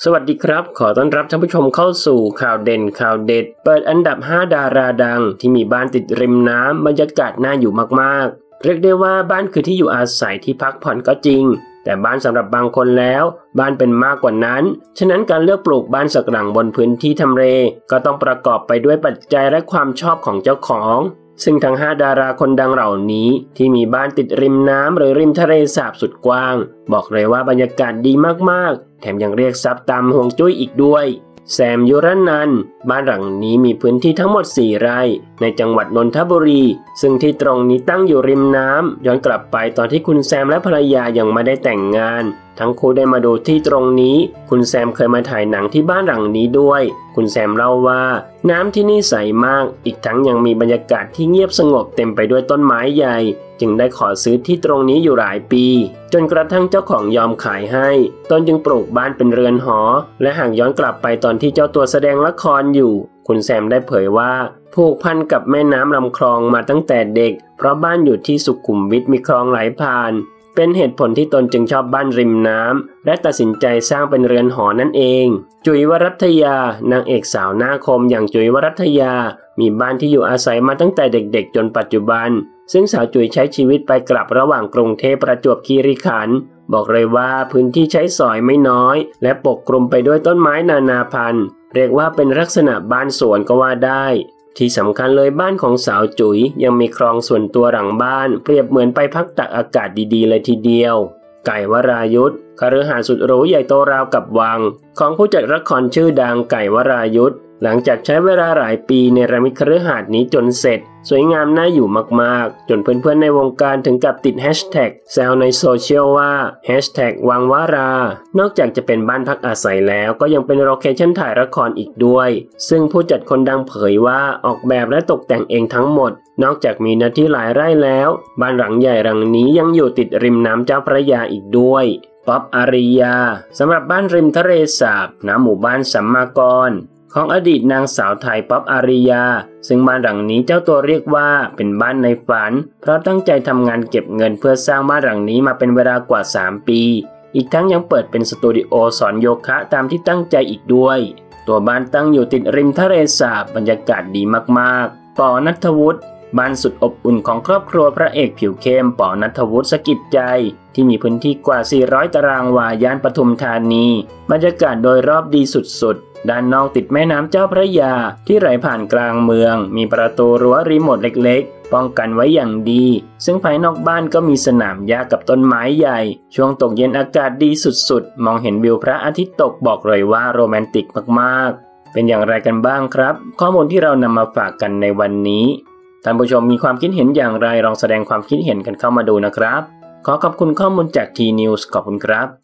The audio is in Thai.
สวัสดีครับขอต้อนรับท่านผู้ชมเข้าสู่ข่าวเด่นข่าวเด็ดเปิดอันดับ5ดาราดังที่มีบ้านติดริมน้ำบรรยากาศน่าอยู่มากๆเรียกได้ว่าบ้านคือที่อยู่อาศัยที่พักผ่อนก็จริงแต่บ้านสำหรับบางคนแล้วบ้านเป็นมากกว่านั้นฉะนั้นการเลือกปลูกบ้านสักหลังบนพื้นที่ทำเลก็ต้องประกอบไปด้วยปัจจัยและความชอบของเจ้าของซึ่งทั้ง5ดาราคนดังเหล่านี้ที่มีบ้านติดริมน้ำหรือริมทะเลสาบสุดกว้างบอกเลยว่าบรรยากาศดีมากๆแถมยังเรียกทรัพย์ตามห่วงจุ้ยอีกด้วยแซมยุรนันท์บ้านหลังนี้มีพื้นที่ทั้งหมด4ไร่ในจังหวัดนนทบุรีซึ่งที่ตรงนี้ตั้งอยู่ริมน้ำย้อนกลับไปตอนที่คุณแซมและภรรยายังไม่ได้แต่งงานทั้งคู่ได้มาดูที่ตรงนี้คุณแซมเคยมาถ่ายหนังที่บ้านหลังนี้ด้วยคุณแซมเล่าว่าน้ำที่นี่ใสมากอีกทั้งยังมีบรรยากาศที่เงียบสงบเต็มไปด้วยต้นไม้ใหญ่จึงได้ขอซื้อที่ตรงนี้อยู่หลายปีจนกระทั่งเจ้าของยอมขายให้ตนจึงปลูกบ้านเป็นเรือนหอและหากย้อนกลับไปตอนที่เจ้าตัวแสดงละครอยู่คุณแซมได้เผยว่าผูกพันกับแม่น้ำลำคลองมาตั้งแต่เด็กเพราะบ้านอยู่ที่สุขุมวิทมีคลองไหลผ่านเป็นเหตุผลที่ตนจึงชอบบ้านริมน้ำและตัดสินใจสร้างเป็นเรือนหอนั่นเองจุ๋ยวรัตยานางเอกสาวหน้าคมอย่างจุ๋ยวรัตยามีบ้านที่อยู่อาศัยมาตั้งแต่เด็กๆจนปัจจุบันซึ่งสาวจุ๋ยใช้ชีวิตไปกลับระหว่างกรุงเทพประจวบคีรีขันธ์บอกเลยว่าพื้นที่ใช้สอยไม่น้อยและปกคลุมไปด้วยต้นไม้นานาพันธุ์เรียกว่าเป็นลักษณะบ้านสวนก็ว่าได้ที่สำคัญเลยบ้านของสาวจุ๋ยยังมีคลองส่วนตัวหลังบ้านเปรียบเหมือนไปพักตักอากาศดีๆเลยทีเดียวไก่วรายุทธคฤหาสน์สุดหรูใหญ่โตราวกับวังของผู้จัดละครชื่อดังไก่วรายุทธหลังจากใช้เวลาหลายปีในระมิดคฤหาสน์นี้จนเสร็จสวยงามน่าอยู่มากๆจนเพื่อนๆในวงการถึงกับติดแฮชแท็กแซวในโซเชียลว่าแฮชแท็กวังวารานอกจากจะเป็นบ้านพักอาศัยแล้วก็ยังเป็นโลเคชั่นถ่ายละครอีกด้วยซึ่งผู้จัดคนดังเผยว่าออกแบบและตกแต่งเองทั้งหมดนอกจากมีเนื้อที่หลายไร่แล้วบ้านหลังใหญ่หลังนี้ยังอยู่ติดริมน้ำเจ้าพระยาอีกด้วยป๊อปอาริยาสำหรับบ้านริมทะเลสาบณหมู่บ้านสัมมากรของอดีตนางสาวไทยป๊อปอาริยาซึ่งบ้านหลังนี้เจ้าตัวเรียกว่าเป็นบ้านในฝันเพราะตั้งใจทำงานเก็บเงินเพื่อสร้างบ้านหลังนี้มาเป็นเวลากว่า3ปีอีกทั้งยังเปิดเป็นสตูดิโอสอนโยคะตามที่ตั้งใจอีกด้วยตัวบ้านตั้งอยู่ติดริมทะเลสาบบรรยากาศดีมากๆปอณัฐวุฒิบ้านสุดอบอุ่นของครอบครัวพระเอกผิวเข้มปอณัฐวุฒิสกิจใจที่มีพื้นที่กว่า400ตารางวาย่านปทุมธานีบรรยากาศโดยรอบดีสุดๆด้านนอกติดแม่น้ำเจ้าพระยาที่ไหลผ่านกลางเมืองมีประตูรั้วรีโมทเล็กๆป้องกันไว้อย่างดีซึ่งภายนอกบ้านก็มีสนามหญ้ากับต้นไม้ใหญ่ช่วงตกเย็นอากาศดีสุดๆมองเห็นวิวพระอาทิตย์ตกบอกเลยว่าโรแมนติกมากๆเป็นอย่างไรกันบ้างครับข้อมูลที่เรานำมาฝากกันในวันนี้ท่านผู้ชมมีความคิดเห็นอย่างไรลองแสดงความคิดเห็นกันเข้ามาดูนะครับขอขอบคุณข้อมูลจาก T News ขอบคุณครับ